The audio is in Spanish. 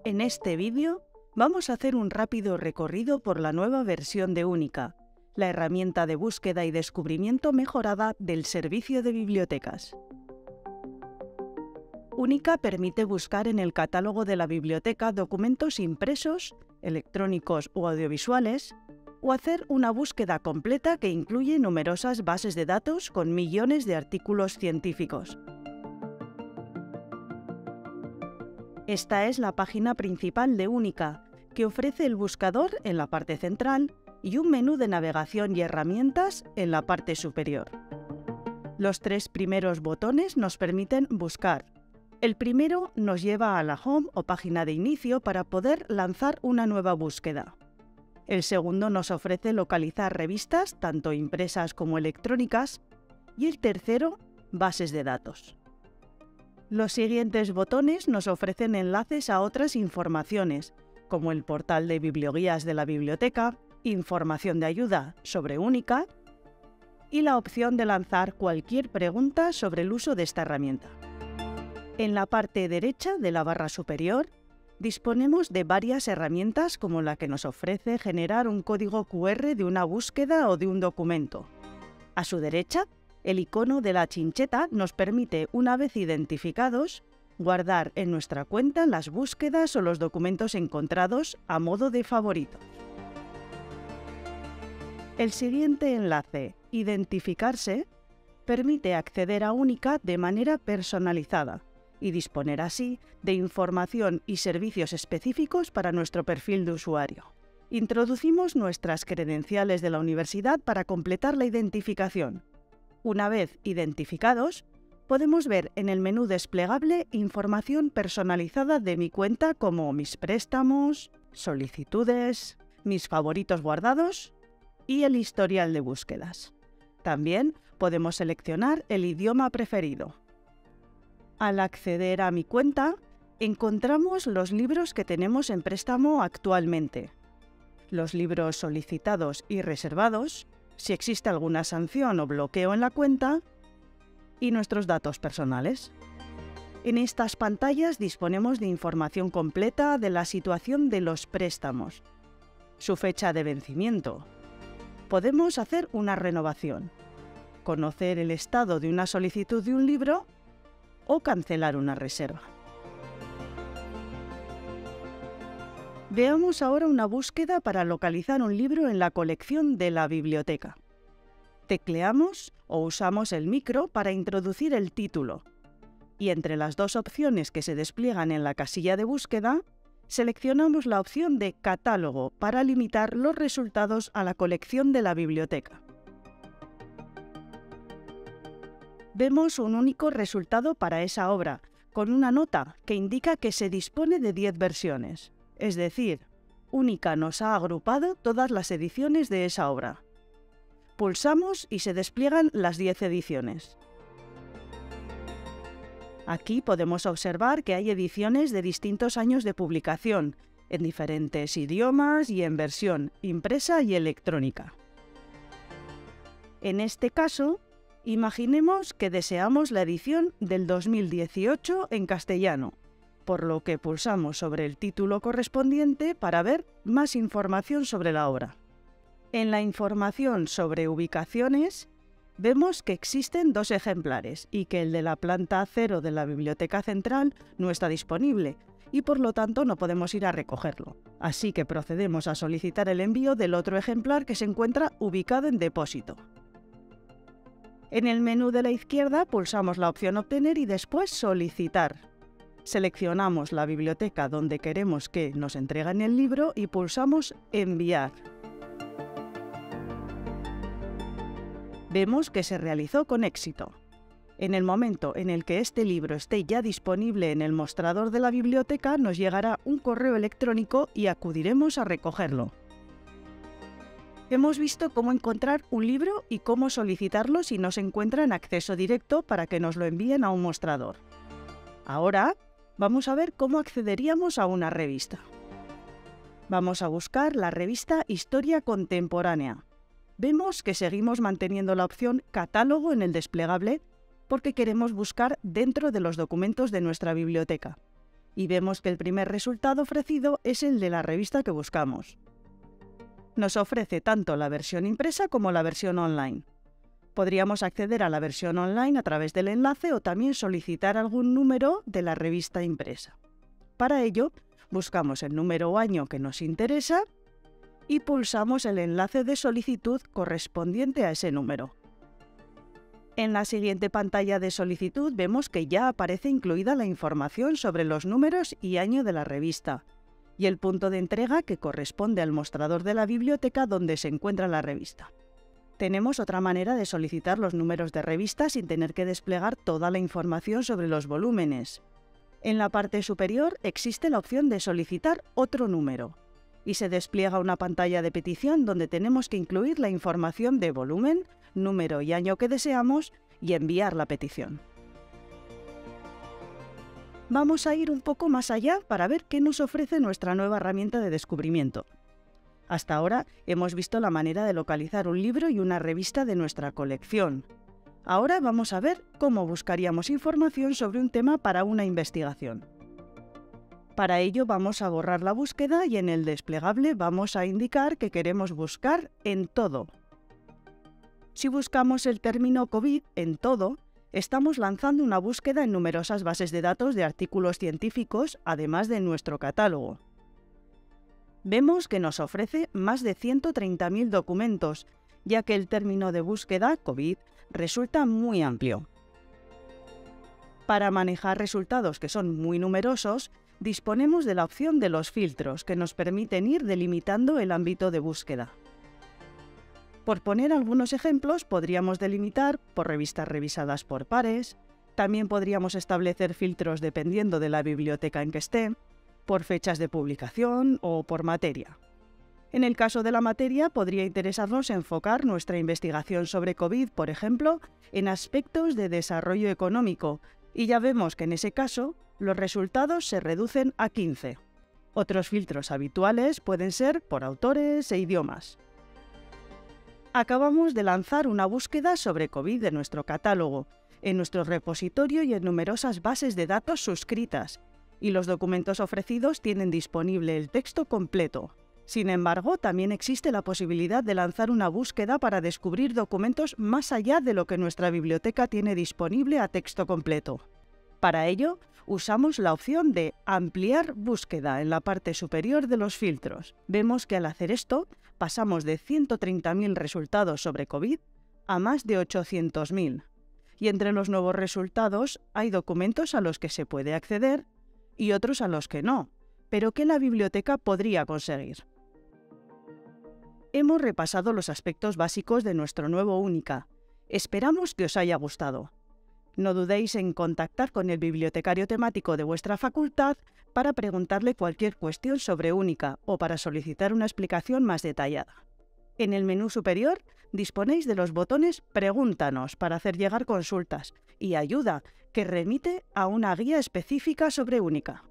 En este vídeo vamos a hacer un rápido recorrido por la nueva versión de Única, la herramienta de búsqueda y descubrimiento mejorada del servicio de bibliotecas. Única permite buscar en el catálogo de la biblioteca documentos impresos, electrónicos o audiovisuales, o hacer una búsqueda completa que incluye numerosas bases de datos con millones de artículos científicos. Esta es la página principal de Única, que ofrece el buscador en la parte central y un menú de navegación y herramientas en la parte superior. Los tres primeros botones nos permiten buscar. El primero nos lleva a la home o página de inicio para poder lanzar una nueva búsqueda. El segundo nos ofrece localizar revistas, tanto impresas como electrónicas, y el tercero, bases de datos. Los siguientes botones nos ofrecen enlaces a otras informaciones, como el portal de biblioguías de la biblioteca, información de ayuda sobre Única y la opción de lanzar cualquier pregunta sobre el uso de esta herramienta. En la parte derecha de la barra superior, disponemos de varias herramientas como la que nos ofrece generar un código QR de una búsqueda o de un documento. A su derecha, el icono de la chincheta nos permite, una vez identificados, guardar en nuestra cuenta las búsquedas o los documentos encontrados a modo de favoritos. El siguiente enlace, Identificarse, permite acceder a Única de manera personalizada y disponer así de información y servicios específicos para nuestro perfil de usuario. Introducimos nuestras credenciales de la universidad para completar la identificación. Una vez identificados, podemos ver en el menú desplegable información personalizada de mi cuenta como mis préstamos, solicitudes, mis favoritos guardados y el historial de búsquedas. También podemos seleccionar el idioma preferido. Al acceder a mi cuenta, encontramos los libros que tenemos en préstamo actualmente, los libros solicitados y reservados, si existe alguna sanción o bloqueo en la cuenta, y nuestros datos personales. En estas pantallas disponemos de información completa de la situación de los préstamos, su fecha de vencimiento. Podemos hacer una renovación, conocer el estado de una solicitud de un libro o cancelar una reserva. Veamos ahora una búsqueda para localizar un libro en la colección de la biblioteca. Tecleamos o usamos el micro para introducir el título, y entre las dos opciones que se despliegan en la casilla de búsqueda, seleccionamos la opción de Catálogo para limitar los resultados a la colección de la biblioteca. Vemos un único resultado para esa obra, con una nota que indica que se dispone de 10 versiones. Es decir, Única nos ha agrupado todas las ediciones de esa obra. Pulsamos y se despliegan las 10 ediciones. Aquí podemos observar que hay ediciones de distintos años de publicación, en diferentes idiomas y en versión impresa y electrónica. En este caso, imaginemos que deseamos la edición del 2018 en castellano, por lo que pulsamos sobre el título correspondiente para ver más información sobre la obra. En la información sobre ubicaciones, vemos que existen 2 ejemplares y que el de la planta 0 de la Biblioteca Central no está disponible y por lo tanto no podemos ir a recogerlo. Así que procedemos a solicitar el envío del otro ejemplar que se encuentra ubicado en depósito. En el menú de la izquierda pulsamos la opción Obtener y después Solicitar. Seleccionamos la biblioteca donde queremos que nos entreguen el libro y pulsamos Enviar. Vemos que se realizó con éxito. En el momento en el que este libro esté ya disponible en el mostrador de la biblioteca, nos llegará un correo electrónico y acudiremos a recogerlo. Hemos visto cómo encontrar un libro y cómo solicitarlo si no se encuentra en acceso directo para que nos lo envíen a un mostrador. Ahora vamos a ver cómo accederíamos a una revista. Vamos a buscar la revista Historia Contemporánea. Vemos que seguimos manteniendo la opción Catálogo en el desplegable porque queremos buscar dentro de los documentos de nuestra biblioteca. y vemos que el primer resultado ofrecido es el de la revista que buscamos. Nos ofrece tanto la versión impresa como la versión online. Podríamos acceder a la versión online a través del enlace o también solicitar algún número de la revista impresa. Para ello, buscamos el número o año que nos interesa y pulsamos el enlace de solicitud correspondiente a ese número. En la siguiente pantalla de solicitud vemos que ya aparece incluida la información sobre los números y año de la revista, y el punto de entrega que corresponde al mostrador de la biblioteca donde se encuentra la revista. Tenemos otra manera de solicitar los números de revista sin tener que desplegar toda la información sobre los volúmenes. En la parte superior existe la opción de solicitar otro número, y se despliega una pantalla de petición donde tenemos que incluir la información de volumen, número y año que deseamos y enviar la petición. Vamos a ir un poco más allá para ver qué nos ofrece nuestra nueva herramienta de descubrimiento. Hasta ahora hemos visto la manera de localizar un libro y una revista de nuestra colección. Ahora vamos a ver cómo buscaríamos información sobre un tema para una investigación. Para ello vamos a borrar la búsqueda y en el desplegable vamos a indicar que queremos buscar en todo. Si buscamos el término COVID en todo, estamos lanzando una búsqueda en numerosas bases de datos de artículos científicos, además de nuestro catálogo. Vemos que nos ofrece más de 130.000 documentos, ya que el término de búsqueda COVID resulta muy amplio. Para manejar resultados que son muy numerosos, disponemos de la opción de los filtros, que nos permiten ir delimitando el ámbito de búsqueda. Por poner algunos ejemplos, podríamos delimitar por revistas revisadas por pares, también podríamos establecer filtros dependiendo de la biblioteca en que esté, por fechas de publicación o por materia. En el caso de la materia, podría interesarnos enfocar nuestra investigación sobre COVID, por ejemplo, en aspectos de desarrollo económico, y ya vemos que en ese caso los resultados se reducen a 15. Otros filtros habituales pueden ser por autores e idiomas. Acabamos de lanzar una búsqueda sobre COVID de nuestro catálogo, en nuestro repositorio y en numerosas bases de datos suscritas, y los documentos ofrecidos tienen disponible el texto completo. Sin embargo, también existe la posibilidad de lanzar una búsqueda para descubrir documentos más allá de lo que nuestra biblioteca tiene disponible a texto completo. Para ello, usamos la opción de ampliar búsqueda en la parte superior de los filtros. Vemos que al hacer esto, pasamos de 130.000 resultados sobre COVID a más de 800.000. Y entre los nuevos resultados hay documentos a los que se puede acceder y otros a los que no, pero que la biblioteca podría conseguir. Hemos repasado los aspectos básicos de nuestro nuevo Única. Esperamos que os haya gustado. No dudéis en contactar con el bibliotecario temático de vuestra facultad para preguntarle cualquier cuestión sobre Única o para solicitar una explicación más detallada. En el menú superior disponéis de los botones Pregúntanos para hacer llegar consultas y Ayuda, que remite a una guía específica sobre Única.